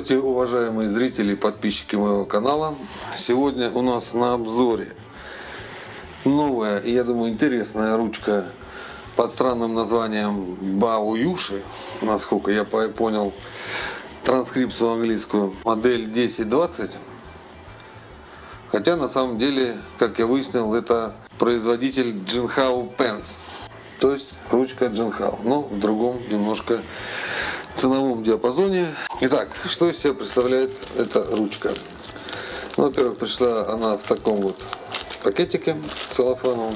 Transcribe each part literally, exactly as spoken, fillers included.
Здравствуйте, уважаемые зрители и подписчики моего канала. Сегодня у нас на обзоре новая и, я думаю, интересная ручка под странным названием Баоюши. Насколько я понял транскрипцию английскую, модель десять двадцать. Хотя на самом деле, как я выяснил, это производитель Jinhao Pens. То есть ручка Jinhao, но в другом немножко ценовом диапазоне. Итак, что из себя представляет эта ручка? Ну, во-первых, пришла она в таком вот пакетике целлофановом.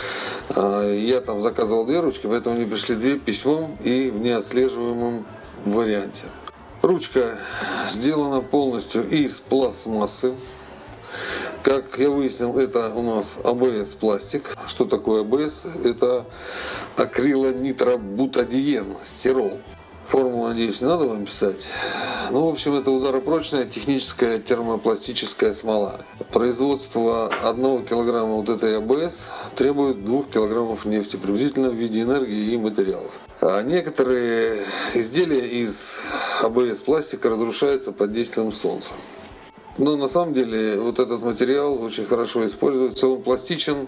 Я там заказывал две ручки, поэтому мне пришли две письмом и в неотслеживаемом варианте. Ручка сделана полностью из пластмассы. Как я выяснил, это у нас а бэ эс пластик. Что такое а бэ эс? Это акрилонитробутадиен, стирол. Формулу, надеюсь, не надо вам писать. Ну, в общем, это ударопрочная техническая термопластическая смола. Производство одного килограмма вот этой а бэ эс требует двух килограммов нефти, приблизительно в виде энергии и материалов. А некоторые изделия из а бэ эс пластика разрушаются под действием солнца. Но на самом деле вот этот материал очень хорошо используется, он пластичен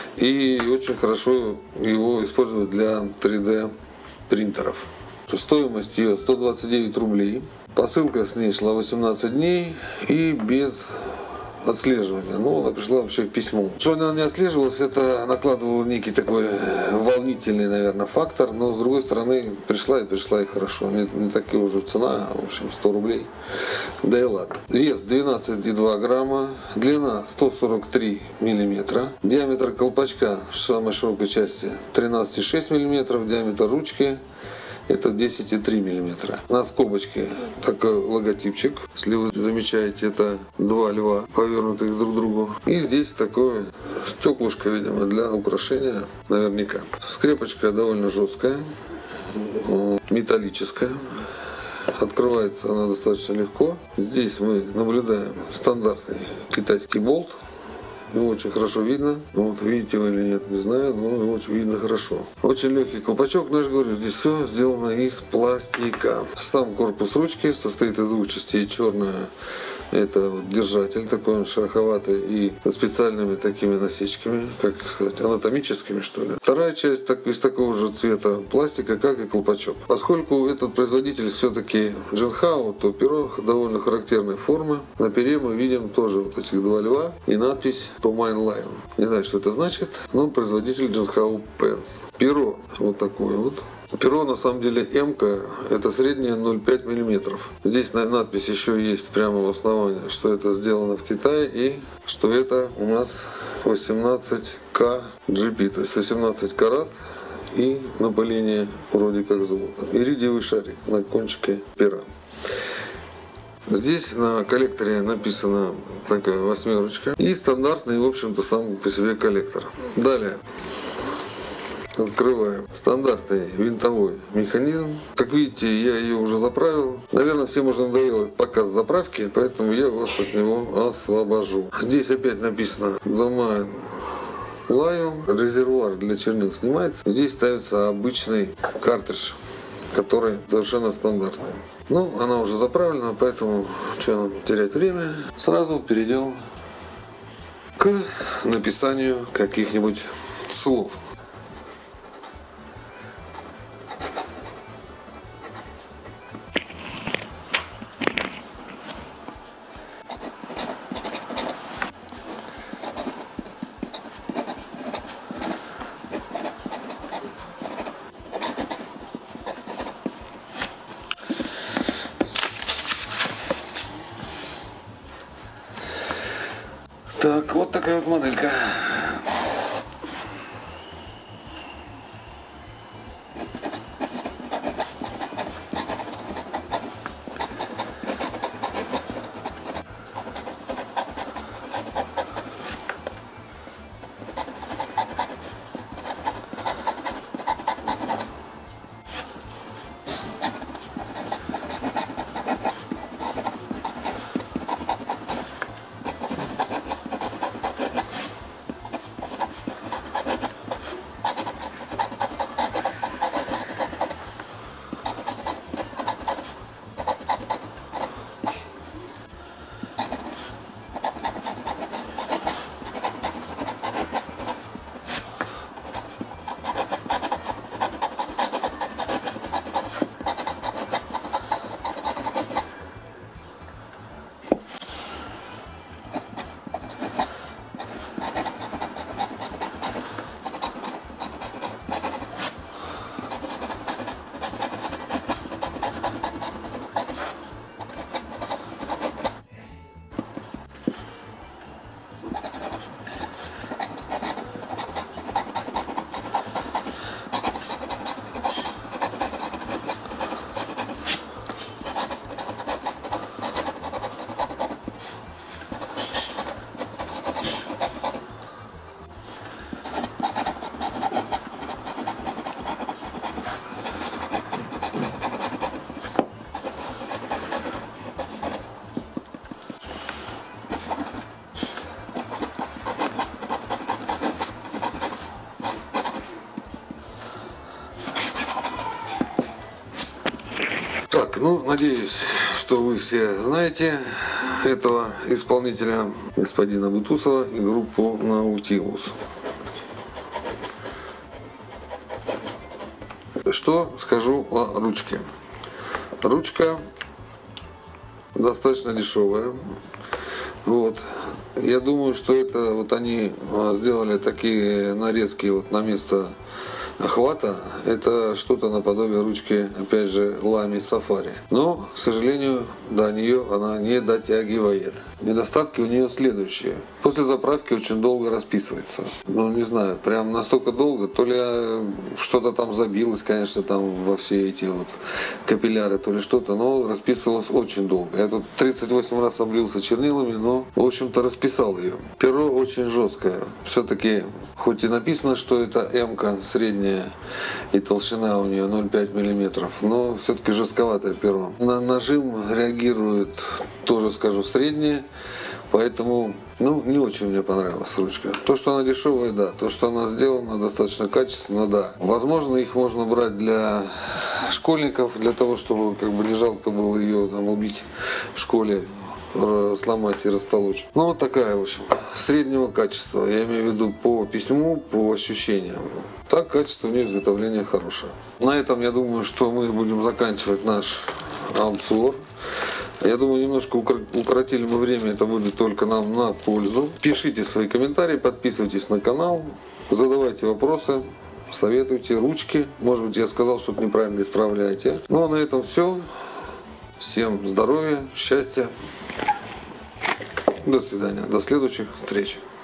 и очень хорошо его используют для три дэ принтеров. Стоимость ее сто двадцать девять рублей. Посылка с ней шла восемнадцать дней и без отслеживания. Ну, она пришла вообще письмом. Что она не отслеживалась, это накладывало некий такой волнительный, наверное, фактор. Но с другой стороны, пришла и пришла и хорошо. Не, не такая уже цена, в общем, сто рублей. Да и ладно. Вес двенадцать и два грамма. Длина сто сорок три миллиметра. Диаметр колпачка в самой широкой части тринадцать и шесть миллиметров. Диаметр ручки это десять и три миллиметра. На скобочке такой логотипчик. Если вы замечаете, это два льва, повернутых друг к другу. И здесь такое стеклышко, видимо, для украшения наверняка. Скрепочка довольно жесткая, металлическая. Открывается она достаточно легко. Здесь мы наблюдаем стандартный китайский болт. Его очень хорошо видно. Вот, видите вы или нет, не знаю, но его очень видно хорошо. Очень легкий колпачок, но я же говорю, здесь все сделано из пластика. Сам корпус ручки состоит из двух частей. Черная — это вот держатель, такой он шероховатый и со специальными такими насечками, как сказать, анатомическими, что ли. Вторая часть так, из такого же цвета пластика, как и колпачок. Поскольку этот производитель все-таки Jinhao, то перо довольно характерной формы. На пере мы видим тоже вот этих два льва и надпись Tomine Lion. Не знаю, что это значит, но производитель Jinhao Pens. Перо вот такое вот. Перо на самом деле М-ка, это среднее ноль целых пять десятых миллиметров. Здесь надпись еще есть прямо в основании, что это сделано в Китае и что это у нас восемнадцать ка джи пи, то есть восемнадцать карат и напыление вроде как золота. Иридиевый шарик на кончике пера. Здесь на коллекторе написана такая восьмерочка и стандартный, в общем-то, сам по себе коллектор. Далее открываем стандартный винтовой механизм. Как видите, я ее уже заправил. Наверное, всем уже надоел этот показ заправки, поэтому я вас от него освобожу. Здесь опять написано Tomine Lion. Резервуар для чернил снимается. Здесь ставится обычный картридж, который совершенно стандартный. Ну, она уже заправлена, поэтому что нам терять время. Сразу перейдем к написанию каких-нибудь слов. Так, вот такая вот моделька. Надеюсь, что вы все знаете этого исполнителя, господина Бутусова, и группу Nautilus. Что скажу о ручке? Ручка достаточно дешевая. Вот. Я думаю, что это вот они сделали такие нарезки вот на место охвата. Это что-то наподобие ручки, опять же, Lamy Safari. Но, к сожалению, до нее она не дотягивает. Недостатки у нее следующие. После заправки очень долго расписывается. Ну, не знаю, прям настолько долго. То ли что-то там забилось, конечно, там во все эти вот капилляры, то ли что-то, но расписывалось очень долго. Я тут тридцать восемь раз облился чернилами, но, в общем-то, расписал ее. Перо очень жесткое. Все-таки, хоть и написано, что это М-ка средняя, и толщина у нее ноль целых пять миллиметров, но все-таки жестковатое перо. На нажим реагирует, тоже скажу, среднее, поэтому, ну, не очень мне понравилась ручка. То, что она дешевая, да, то, что она сделана достаточно качественно, да. Возможно, их можно брать для школьников, для того, чтобы как бы не жалко было ее там убить в школе, сломать и растолочь. Ну, вот такая, в общем, среднего качества. Я имею в виду по письму, по ощущениям. Так, качество у нее изготовления хорошее. На этом, я думаю, что мы будем заканчивать наш обзор. Я думаю, немножко укоротили мы время, это будет только нам на пользу. Пишите свои комментарии, подписывайтесь на канал, задавайте вопросы, советуйте ручки. Может быть, я сказал что-то неправильно, исправляйте. Ну, а на этом все. Всем здоровья, счастья. До свидания. До следующих встреч.